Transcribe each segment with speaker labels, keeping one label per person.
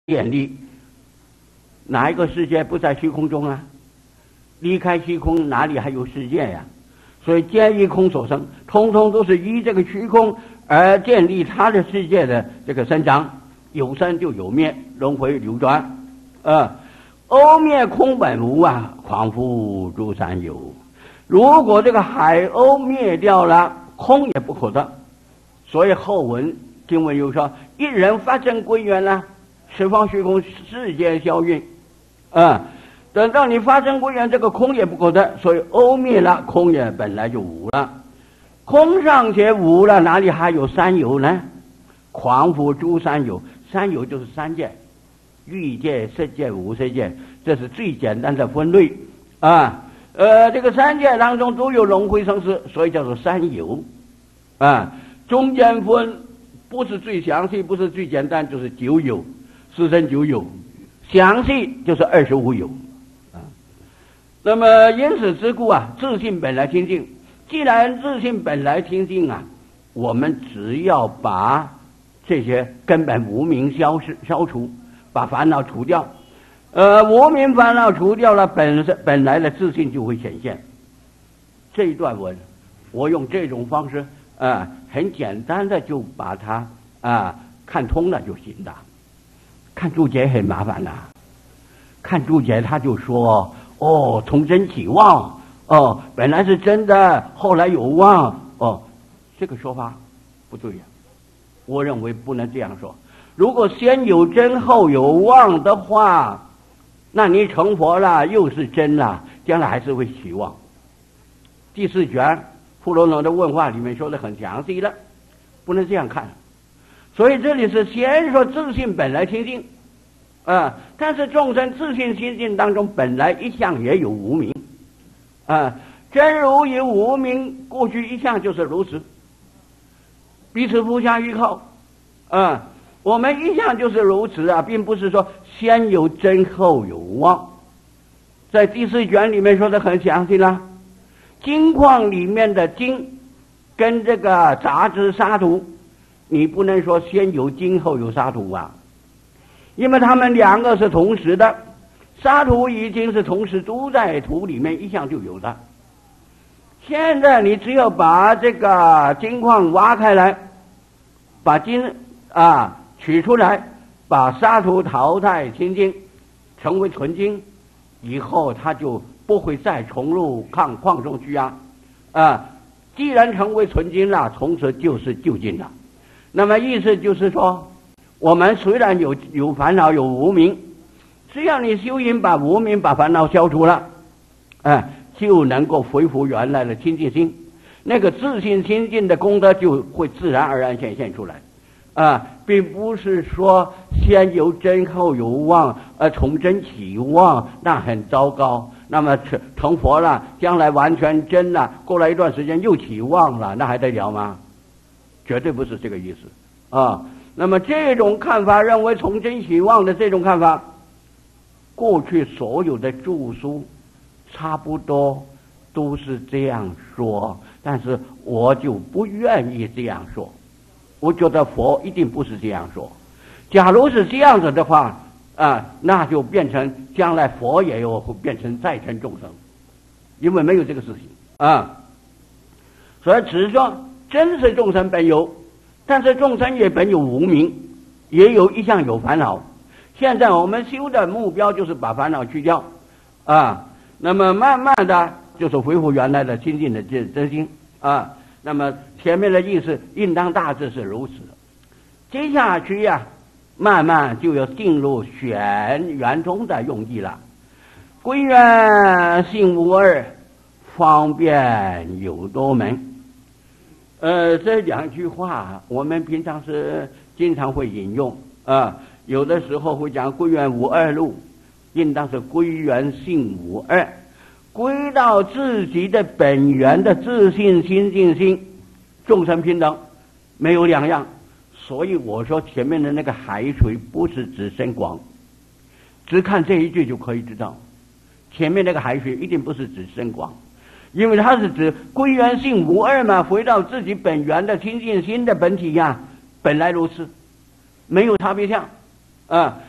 Speaker 1: 眼力，哪一个世界不在虚空中啊？离开虚空，哪里还有世界呀？所以皆依空所生，通通都是依这个虚空而建立他的世界的这个生长。有生就有灭，轮回流转。欧灭空本无啊，况复诸三有。如果这个海鸥灭掉了，空也不可得。所以后文经文又说：一人发生归元了，十方虚空世界消运。等到你发生归元，这个空也不可得，所以欧灭了，空也本来就无了。空尚且无了，哪里还有三有呢？况复诸三有，三有就是三界，欲界、色界、无色界，这是最简单的分类啊。这个三界当中都有轮回生死，所以叫做三有啊。中间分不是最详细，不是最简单，就是九有，四生九有，详细就是25有啊。那么因此之故啊，自性本来清净。既然自性本来清净啊，我们只要把这些根本无明消除，把烦恼除掉，无明烦恼除掉了，本来的自信就会显现。这一段文，我用这种方式很简单的就把它看通了就行了。看注解很麻烦了，看注解他就说从真起妄，本来是真的，后来有妄，这个说法不对呀。我认为不能这样说。如果先有真后有妄的话，那你成佛了又是真了，将来还是会起妄。第四卷富罗罗的问话里面说的很详细了，不能这样看。所以这里是先说自性本来清净但是众生自性清净当中本来一向也有无明真如与无明过去一向就是如此，彼此互相依靠我们一向就是如此并不是说先有真后有妄。在第四卷里面说的很详细了，金矿里面的金跟这个杂质沙土，你不能说先有金后有沙土因为他们两个是同时的，沙土已经是同时都在土里面一向就有的。现在你只有把这个金矿挖开来，把金取出来，把沙土淘汰清净，成为纯金，以后它就不会再重入矿中去既然成为纯金了，从此就是究竟了。那么意思就是说，我们虽然有烦恼有无明，只要你修行把无明把烦恼消除了就能够恢复原来的清净心，那个自信清净的功德就会自然而然显现出来并不是说先有真后有妄从真起妄，那很糟糕。那么成佛了，将来完全真了，过了一段时间又起妄了，那还得了吗？绝对不是这个意思那么这种看法，认为从真起妄的这种看法，过去所有的著书差不多都是这样说，但是我就不愿意这样说。我觉得佛一定不是这样说。假如是这样子的话那就变成将来佛也有会变成再成众生，因为没有这个事情所以只是说真是众生本有，但是众生也本有无明，也有一向有烦恼。现在我们修的目标就是把烦恼去掉那么慢慢的就是恢复原来的清净的真心那么前面的意思应当大致是如此。接下去慢慢就要进入选圆通的用意了。归元性无二，方便有多门。这两句话我们平常是经常会引用有的时候会讲归元无二路，应当是归元性无二，归到自己的本源的自信清净心，众生平等，没有两样。所以我说前面的那个海水不是指深广，只看这一句就可以知道，前面那个海水一定不是指深广，因为它是指归元性无二嘛，回到自己本源的清净心的本体本来如此，没有差别相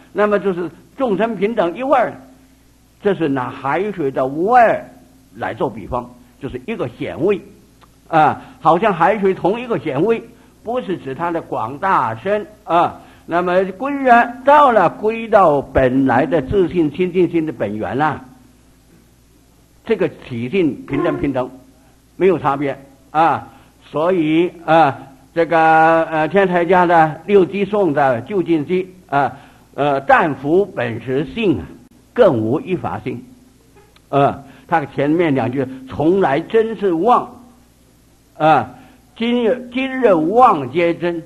Speaker 1: 那么就是众生平等一味儿。这是拿海水的味儿来做比方，就是一个咸味啊，好像海水同一个咸味，不是指它的广大深啊。那么归元到了归到本来的自信清净心的本源了，这个体性平等，没有差别啊。所以这个天台家的六基颂的究竟机但福本实性更无一法性。他前面两句从来真是妄今日妄皆真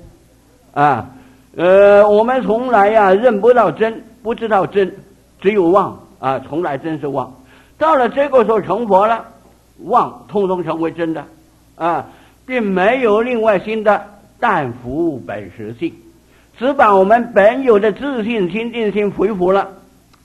Speaker 1: 我们从来认不到真，不知道真，只有妄从来真是妄。到了这个时候成佛了，妄通通成为真的并没有另外新的，但福本实性，只把我们本有的自信清净心恢复了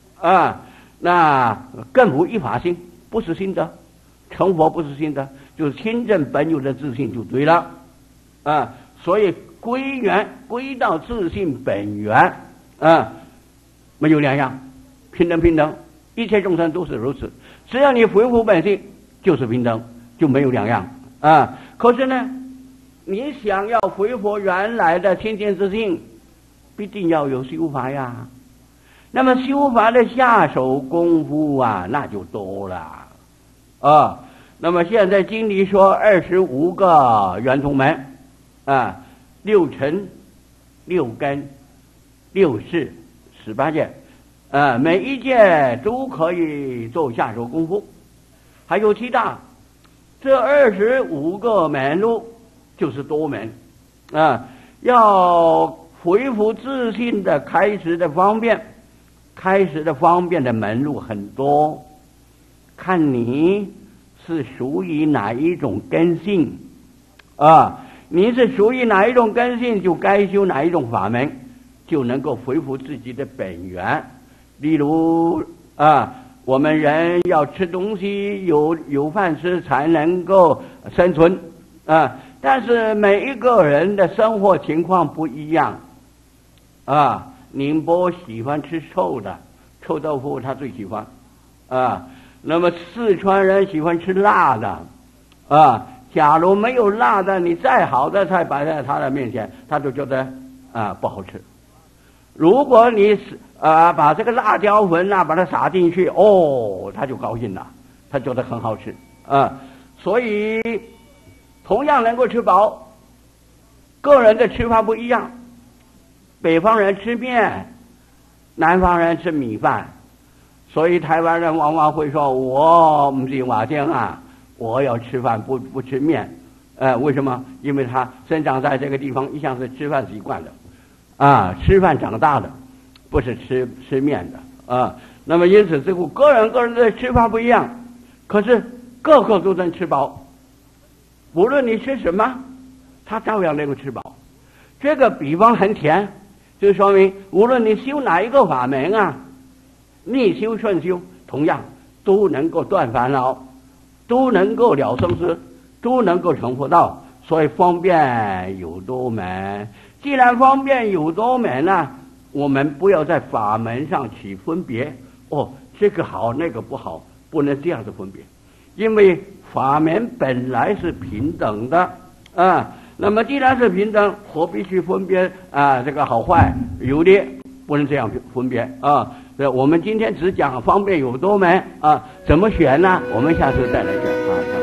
Speaker 1: 那更无一法性，不是新的，成佛不是新的，就是亲证本有的自信就对了所以归元归到自信本源没有两样，平等，一切众生都是如此，只要你恢复本性就是平等，就没有两样可是呢，你想要恢复原来的清净自信，必定要有修法呀。那么修法的下手功夫那就多了那么现在经里说25个圆通门6尘6根6识18界每一界都可以做下手功夫，还有其他。这25个门路就是多门要恢复自信的开始的方便的门路很多，看你是属于哪一种根性你是属于哪一种根性，就该修哪一种法门，就能够恢复自己的本源。例如我们人要吃东西，有饭吃才能够生存但是每一个人的生活情况不一样宁波喜欢吃臭的，臭豆腐他最喜欢那么四川人喜欢吃辣的假如没有辣的，你再好的菜摆在他的面前，他就觉得不好吃。如果你把这个辣椒粉把它撒进去他就高兴了，他觉得很好吃所以同样能够吃饱，个人的吃法不一样。北方人吃面，南方人吃米饭，所以台湾人往往会说我不是瓦匠我要吃饭不吃面为什么？因为他生长在这个地方一向是吃饭习惯的吃饭长大的，不是吃面的那么因此这个人的吃法不一样，可是个个都能吃饱，无论你吃什么他照样能够吃饱。这个比方很甜，就说明无论你修哪一个法门逆修顺修同样都能够断烦恼，都能够了生死，都能够成佛道。所以方便有多门。既然方便有多门我们不要在法门上起分别这个好那个不好，不能这样子分别，因为法门本来是平等的那么既然是平等，何必去分别这个好坏优劣，不能这样分别我们今天只讲方便有多门怎么选呢？我们下次再来讲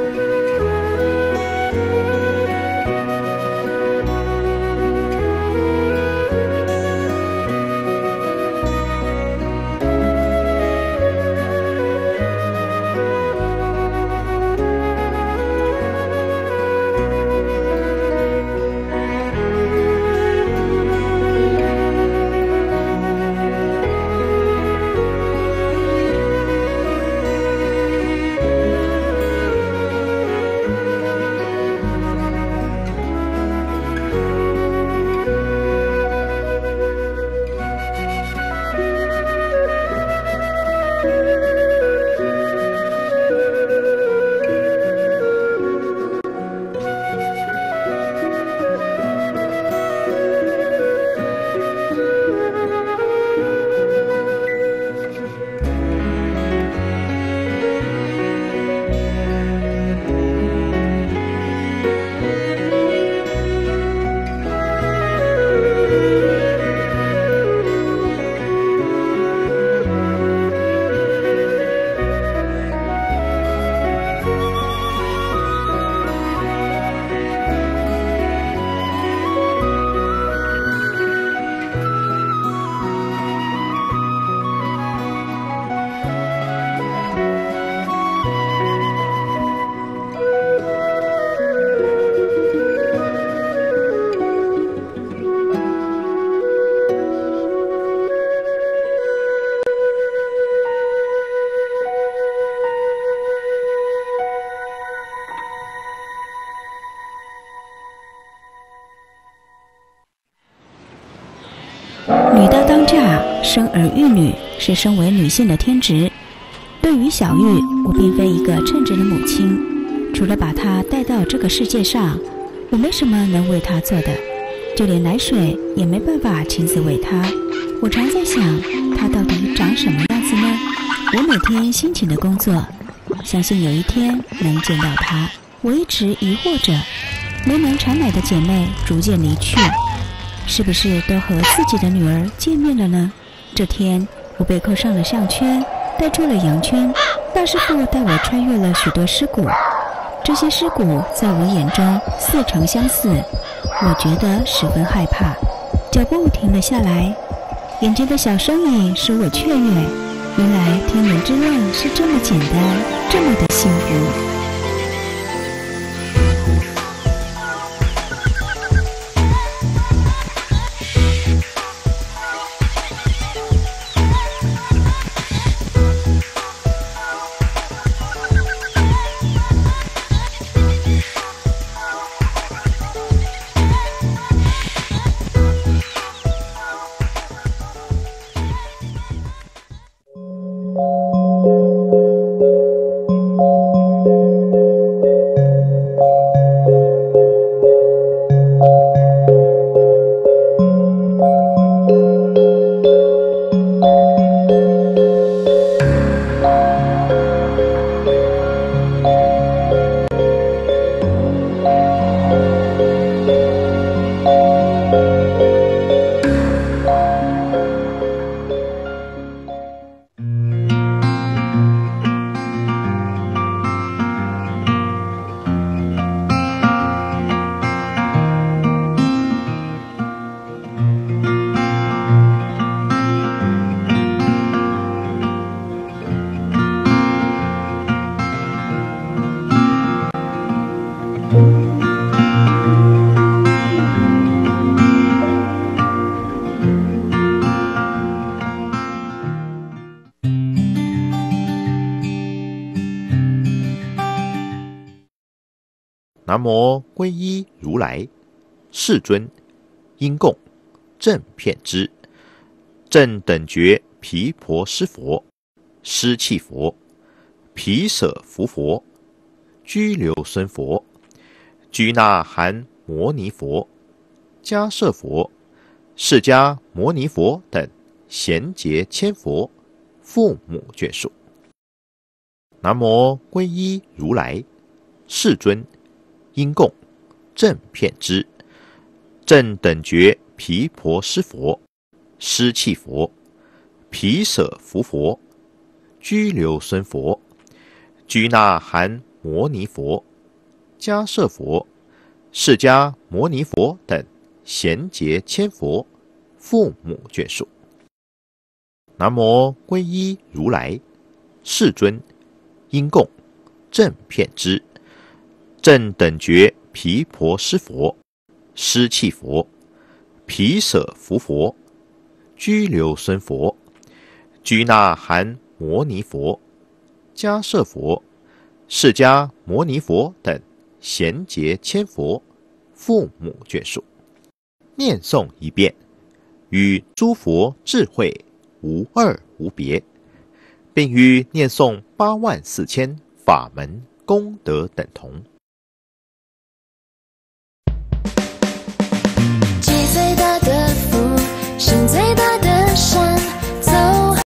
Speaker 2: 儿育女是身为女性的天职。对于小玉，我并非一个称职的母亲，除了把她带到这个世界上，我没什么能为她做的，就连奶水也没办法亲自喂她。我常在想，她到底长什么样子呢？我每天辛勤的工作，相信有一天能见到她。我一直疑惑着，没能产奶的姐妹逐渐离去，是不是都和自己的女儿见面了呢？这天，我被扣上了项圈，带出了羊圈。大师傅带我穿越了许多尸骨，这些尸骨在我眼中似曾相似，我觉得十分害怕。脚步停了下来，眼前的小身影使我雀跃。原来天伦之乐是这么简单，这么的幸福。
Speaker 3: 南无皈依如来，世尊，因供正遍知，正等觉毗婆尸佛，尸气佛，毗舍浮佛，居留孙佛，居那含摩尼佛，迦摄佛，释迦牟尼佛等贤劫千佛，父母眷属。南无皈依如来，世尊，因供正遍知，正等觉毗婆尸佛，尸气佛，毗舍浮佛，居留孙佛，居那含摩尼佛，迦摄佛，释迦牟尼佛等贤劫千佛，父母眷属。南无皈依如来，世尊，因供正遍知，正等觉毗婆尸佛，尸气佛，毗舍浮佛，居留孙佛，居那含摩尼佛，迦摄佛，释迦牟尼佛等贤劫千佛，父母眷属。念诵一遍，与诸佛智慧无二无别，并与念诵84000法门功德等同。
Speaker 4: 积最大的福，生最大的善。